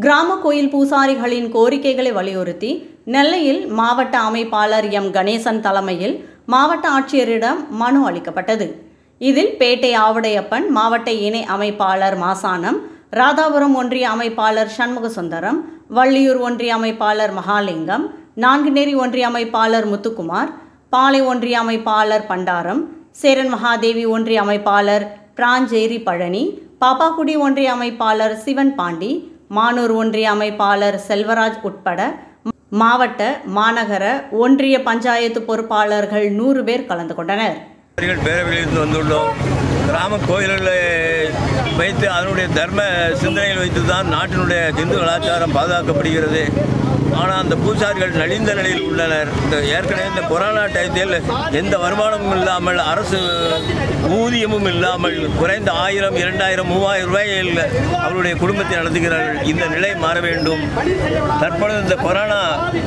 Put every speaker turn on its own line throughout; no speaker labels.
கிராம கோயில் பூசாரிகளின் கோரிக்கைகளை வலியுறுத்தி நெல்லையில் மாவட்ட அமைப்பாளர் M.கணேசன் தலைமையில் மாவட்ட ஆட்சியரிடம் மனு அளிக்கப்பட்டது. இதில் பேட்டை ஆவுடையப்பன் மாவட்ட இணை அமைப்பாளர் மாசானம், ராதாபுரம் ஒன்றிய அமைப்பாளர் சண்முகசுந்தரம், வள்ளியூர் ஒன்றிய அமைப்பாளர் மகாலிங்கம், நான்குநேரி ஒன்றிய அமைப்பாளர் முத்துக்குமார், பாளை ஒன்றிய அமைப்பாளர் பண்டாரம், சேரன் மகாதேவி ஒன்றிய அமைப்பாளர் பிராஞ்சேரி பழனி, பாப்பாக்குடி ஒன்றிய அமைப்பாளர் சிவன் பாண்டி, மானூர் ஒன்றிய அமைப்பாளர் செல்வராஜ் உட்பட மாவட்ட, மாநகர, ஒன்றிய பஞ்சாயத்து பொறுப்பாளர்கள் 100 பேர் கலந்து கொண்டனர்.
பேரவையிலிருந்து வந்துள்ளோம். கிராம கோயில்களை வைத்து அதனுடைய தர்ம சிந்தனைகள் வைத்து தான் நாட்டினுடைய இந்து கலாச்சாரம் பாதுகாக்கப்படுகிறது. ஆனால் அந்த பூசாரிகள் நலிந்த நிலையில் உள்ளனர். ஏற்கனவே இந்த கொரோனா டயத்தில் எந்த வருமானமும் இல்லாமல், அரசு ஊதியமும் இல்லாமல் குறைந்த 1000, 2000, 3000 ரூபாயில் அவருடைய குடும்பத்தை நடத்துகிறார்கள். இந்த நிலை மாற வேண்டும். தற்பொழுது இந்த கொரோனா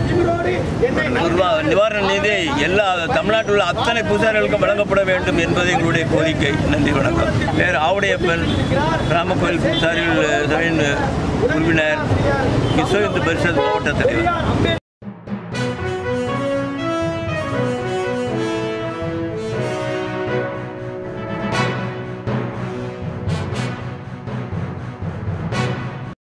நிவாரண நிதி எல்லா தமிழ்நாட்டில் உள்ள அத்தனை பூசாரிகளுக்கும் வழங்கப்பட வேண்டும் என்பது எங்களுடைய கோரிக்கை. நன்றி, வணக்கம். வேறு ஆவுடையப்பன் கிராம கோயில் பூசாரிகள் சபையின் உறுப்பினர், கிறிஸ்தவ இந்து பரிஷத் மாவட்ட தலைவர்.